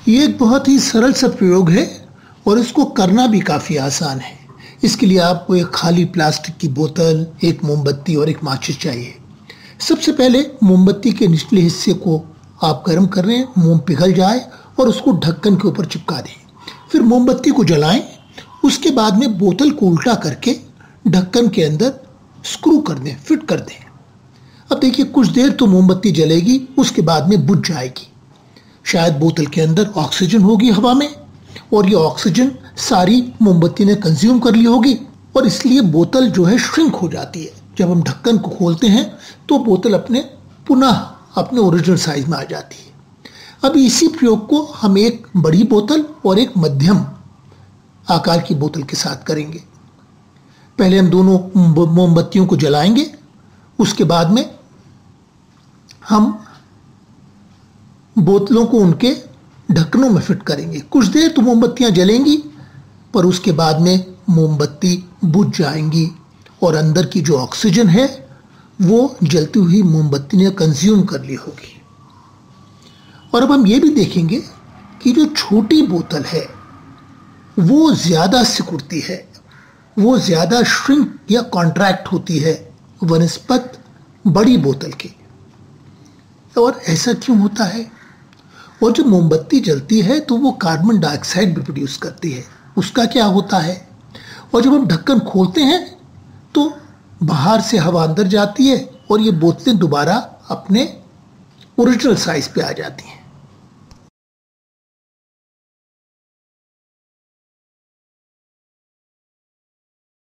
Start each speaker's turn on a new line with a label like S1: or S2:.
S1: ये एक बहुत ही सरल सा प्रयोग है और इसको करना भी काफ़ी आसान है। इसके लिए आपको एक खाली प्लास्टिक की बोतल, एक मोमबत्ती और एक माचिस चाहिए। सबसे पहले मोमबत्ती के निचले हिस्से को आप गर्म कर लें, मोम पिघल जाए और उसको ढक्कन के ऊपर चिपका दें। फिर मोमबत्ती को जलाएं। उसके बाद में बोतल को उल्टा करके ढक्कन के अंदर स्क्रू कर दें, फिट कर दें। अब देखिए कुछ देर तो मोमबत्ती जलेगी, उसके बाद में बुझ जाएगी। शायद बोतल के अंदर ऑक्सीजन होगी हवा में, और ये ऑक्सीजन सारी मोमबत्ती ने कंज्यूम कर ली होगी और इसलिए बोतल जो है श्रिंक हो जाती है। जब हम ढक्कन को खोलते हैं तो बोतल पुनः अपने ओरिजिनल साइज में आ जाती है। अब इसी प्रयोग को हम एक बड़ी बोतल और एक मध्यम आकार की बोतल के साथ करेंगे। पहले हम दोनों मोमबत्तियों को जलाएंगे, उसके बाद में हम बोतलों को उनके ढक्कनों में फिट करेंगे। कुछ देर तो मोमबत्तियां जलेंगी, पर उसके बाद में मोमबत्ती बुझ जाएंगी और अंदर की जो ऑक्सीजन है वो जलती हुई मोमबत्ती ने कंज्यूम कर ली होगी। और अब हम ये भी देखेंगे कि जो छोटी बोतल है वो ज़्यादा सिकुड़ती है, वो ज़्यादा श्रिंक या कॉन्ट्रैक्ट होती है वनस्पत बड़ी बोतल की। और ऐसा क्यों होता है? और जब मोमबत्ती जलती है तो वो कार्बन डाइऑक्साइड भी प्रोड्यूस करती है, उसका क्या होता है? और जब हम ढक्कन खोलते हैं तो बाहर से हवा अंदर जाती है और ये बोतलें दोबारा अपने ओरिजिनल साइज पे आ जाती हैं।